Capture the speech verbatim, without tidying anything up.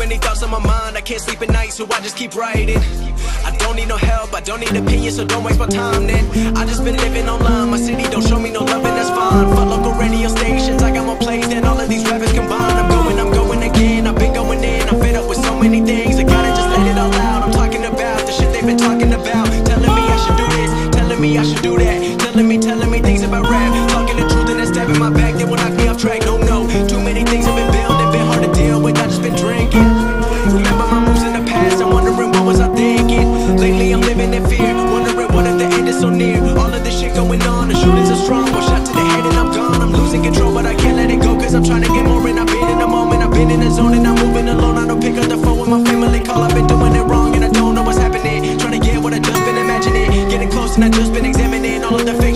many thoughts on my mind, I can't sleep at night, so I just keep writing. I don't need no help, I don't need opinions, so don't waste my time then. I just been living online, my city don't show me no love and that's fine. Fuck local radio stations, I got more plays than all of these rappers combined. I'm going, I'm going again, I've been going in, I'm fed up with so many things. I gotta just let it all out, I'm talking about the shit they've been talking about. Telling me I should do this, telling me I should do that. Telling me, telling me things about rap. Talking the truth and then stabbing my back, they will knock me off track. No, no, too many things have been building, been hard to deal with, I just been drinking. Remember my moves in the past, I'm wondering what was I thinking. Lately I'm living in fear, wondering what if the end is so near. All of this shit going on, the shootings are strong. One shot to the head and I'm gone, I'm losing control, but I can't let it go, cause I'm trying to get more. And I've been in the moment, I've been in the zone, and I'm moving alone. I don't pick up the phone when my family call, I've been doing it wrong and I don't know what's happening. Trying to get what I just been imagining, getting close and I just been examining all of the fake